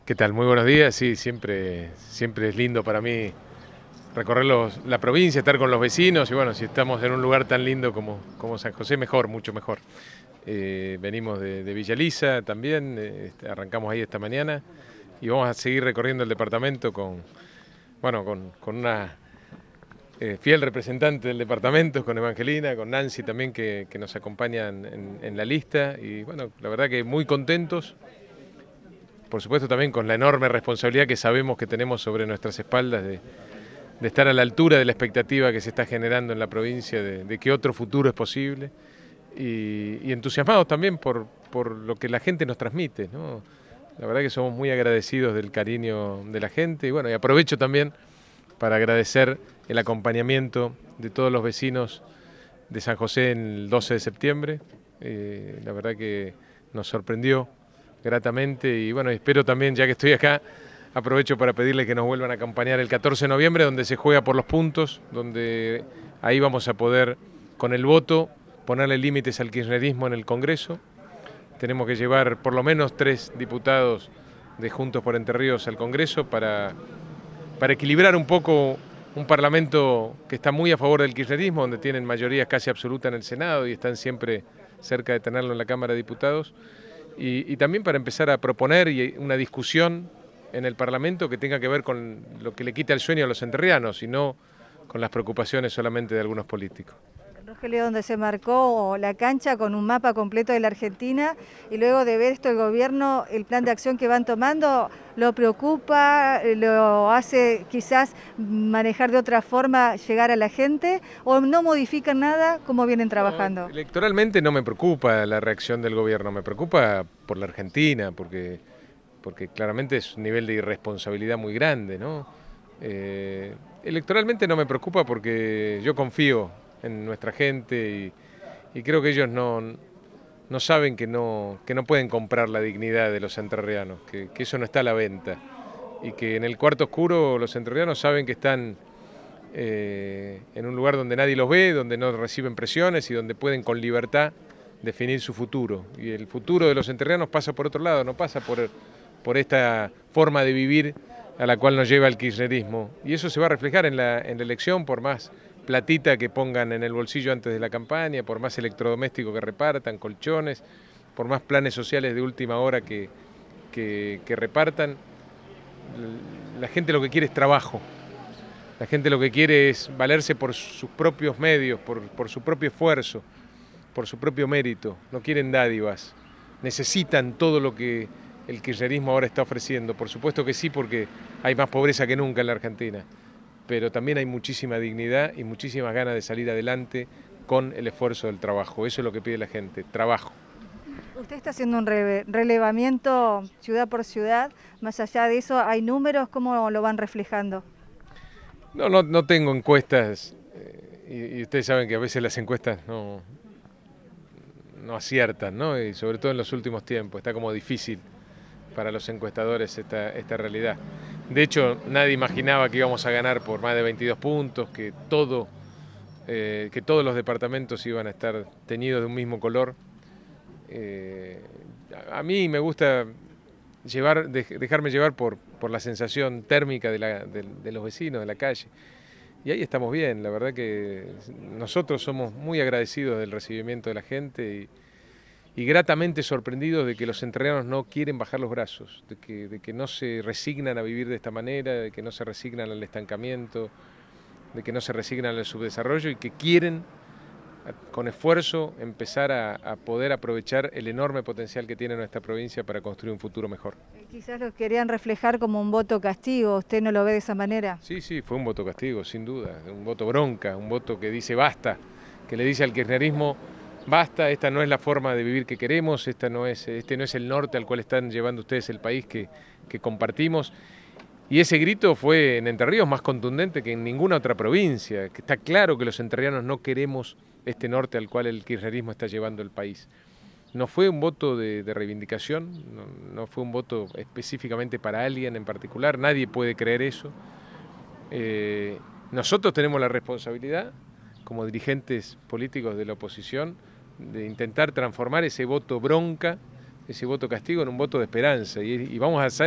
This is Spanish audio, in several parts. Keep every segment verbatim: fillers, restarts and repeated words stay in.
¿Qué tal? Muy buenos días. Sí, siempre, siempre es lindo para mí recorrer los- la provincia, estar con los vecinos y bueno, si estamos en un lugar tan lindo como, como San José, mejor, mucho mejor. Eh, venimos de, de Villa Elisa también, eh, este, arrancamos ahí esta mañana y vamos a seguir recorriendo el departamento con, bueno, con, con una eh, fiel representante del departamento, con Evangelina, con Nancy también que, que nos acompañan en, en la lista y bueno, la verdad que muy contentos. Por supuesto también con la enorme responsabilidad que sabemos que tenemos sobre nuestras espaldas de, de estar a la altura de la expectativa que se está generando en la provincia, de, de que otro futuro es posible, y, y entusiasmados también por, por lo que la gente nos transmite, ¿no? La verdad que somos muy agradecidos del cariño de la gente, y bueno, y aprovecho también para agradecer el acompañamiento de todos los vecinos de San José en el doce de septiembre, eh, la verdad que nos sorprendió gratamente y bueno, espero también, ya que estoy acá, aprovecho para pedirle que nos vuelvan a acompañar el catorce de noviembre, donde se juega por los puntos, donde ahí vamos a poder, con el voto, ponerle límites al kirchnerismo en el Congreso. Tenemos que llevar por lo menos tres diputados de Juntos por Entre Ríos al Congreso para, para equilibrar un poco un parlamento que está muy a favor del kirchnerismo, donde tienen mayoría casi absoluta en el Senado y están siempre cerca de tenerlo en la Cámara de Diputados. Y, y también para empezar a proponer y una discusión en el Parlamento que tenga que ver con lo que le quita el sueño a los entrerrianos y no con las preocupaciones solamente de algunos políticos. Rogelio, donde se marcó la cancha con un mapa completo de la Argentina y luego de ver esto el gobierno, el plan de acción que van tomando, ¿lo preocupa, lo hace quizás manejar de otra forma, llegar a la gente o no modifican nada como vienen trabajando? No, electoralmente no me preocupa la reacción del gobierno, me preocupa por la Argentina, porque, porque claramente es un nivel de irresponsabilidad muy grande, ¿no? Eh, electoralmente no me preocupa porque yo confío en nuestra gente y, y creo que ellos no, no saben que no, que no pueden comprar la dignidad de los entrerrianos, que, que eso no está a la venta y que en el cuarto oscuro los entrerrianos saben que están eh, en un lugar donde nadie los ve, donde no reciben presiones y donde pueden con libertad definir su futuro. Y el futuro de los entrerrianos pasa por otro lado, no pasa por, por esta forma de vivir a la cual nos lleva el kirchnerismo. Y eso se va a reflejar en la, en la elección, por más platita que pongan en el bolsillo antes de la campaña, por más electrodomésticos que repartan, colchones, por más planes sociales de última hora que, que, que repartan. La gente lo que quiere es trabajo. La gente lo que quiere es valerse por sus propios medios, por, por su propio esfuerzo, por su propio mérito. No quieren dádivas. Necesitan todo lo que el kirchnerismo ahora está ofreciendo. Por supuesto que sí, porque hay más pobreza que nunca en la Argentina. Pero también hay muchísima dignidad y muchísimas ganas de salir adelante con el esfuerzo del trabajo. Eso es lo que pide la gente, trabajo. Usted está haciendo un re relevamiento ciudad por ciudad. Más allá de eso, ¿hay números? ¿Cómo lo van reflejando? No, no, no tengo encuestas eh, y, y ustedes saben que a veces las encuestas no, no aciertan, ¿no? Y sobre todo en los últimos tiempos, está como difícil para los encuestadores esta, esta realidad. De hecho, nadie imaginaba que íbamos a ganar por más de veintidós puntos, que, todo, eh, que todos los departamentos iban a estar teñidos de un mismo color. Eh, a mí me gusta llevar, dejarme llevar por, por la sensación térmica de, la, de, de los vecinos, de la calle. Y ahí estamos bien, la verdad que nosotros somos muy agradecidos del recibimiento de la gente y, y gratamente sorprendidos de que los entrerrianos no quieren bajar los brazos, de que, de que no se resignan a vivir de esta manera, de que no se resignan al estancamiento, de que no se resignan al subdesarrollo y que quieren con esfuerzo empezar a, a poder aprovechar el enorme potencial que tiene nuestra provincia para construir un futuro mejor. Quizás lo querían reflejar como un voto castigo, ¿usted no lo ve de esa manera? Sí, sí, fue un voto castigo, sin duda, un voto bronca, un voto que dice basta, que le dice al kirchnerismo basta, esta no es la forma de vivir que queremos, esta no es, este no es el norte al cual están llevando ustedes el país que, que compartimos. Y ese grito fue en Entre Ríos más contundente que en ninguna otra provincia, que está claro que los entrerrianos no queremos este norte al cual el kirchnerismo está llevando el país. No fue un voto de, de reivindicación, no, no fue un voto específicamente para alguien en particular, nadie puede creer eso. Eh, nosotros tenemos la responsabilidad, como dirigentes políticos de la oposición, de intentar transformar ese voto bronca, ese voto castigo en un voto de esperanza y, y vamos a hacer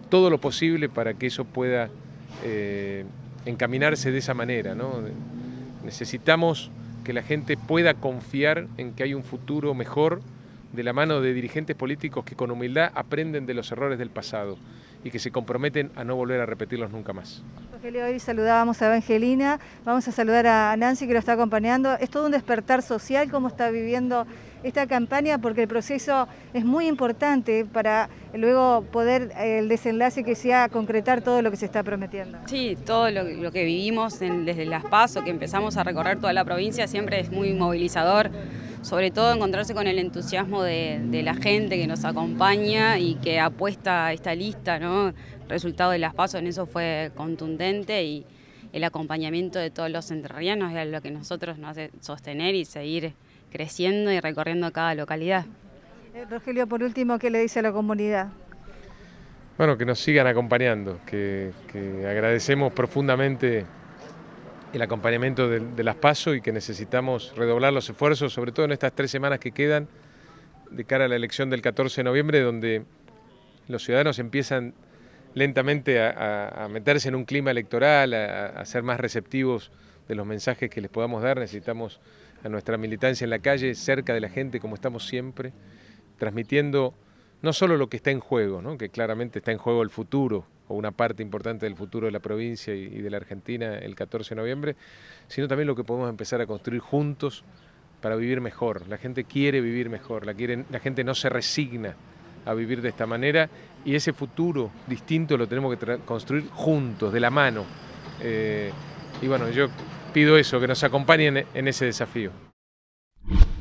todo lo posible para que eso pueda eh, encaminarse de esa manera, ¿no? Necesitamos que la gente pueda confiar en que hay un futuro mejor de la mano de dirigentes políticos que con humildad aprenden de los errores del pasado y que se comprometen a no volver a repetirlos nunca más. Rogelio, hoy saludábamos a Evangelina, vamos a saludar a Nancy que lo está acompañando. Es todo un despertar social cómo está viviendo esta campaña, porque el proceso es muy importante para luego poder el desenlace que sea concretar todo lo que se está prometiendo. Sí, todo lo, lo que vivimos en, desde las PASO, que empezamos a recorrer toda la provincia, siempre es muy movilizador, sobre todo encontrarse con el entusiasmo de, de la gente que nos acompaña y que apuesta a esta lista, ¿no? El resultado de las PASO en eso fue contundente y el acompañamiento de todos los entrerrianos es lo que nosotros nos hace sostener y seguir creciendo y recorriendo cada localidad. Eh, Rogelio, por último, ¿qué le dice a la comunidad? Bueno, que nos sigan acompañando, que, que agradecemos profundamente el acompañamiento de, de las PASO y que necesitamos redoblar los esfuerzos, sobre todo en estas tres semanas que quedan de cara a la elección del catorce de noviembre, donde los ciudadanos empiezan lentamente a, a, a meterse en un clima electoral, a, a ser más receptivos de los mensajes que les podamos dar. Necesitamos a nuestra militancia en la calle, cerca de la gente, como estamos siempre, transmitiendo no solo lo que está en juego, ¿no? Que claramente está en juego el futuro, o una parte importante del futuro de la provincia y, y de la Argentina el catorce de noviembre, sino también lo que podemos empezar a construir juntos para vivir mejor. La gente quiere vivir mejor, la, quiere, la gente no se resigna a vivir de esta manera, y ese futuro distinto lo tenemos que construir juntos, de la mano. Eh, y bueno, yo pido eso, que nos acompañen en ese desafío.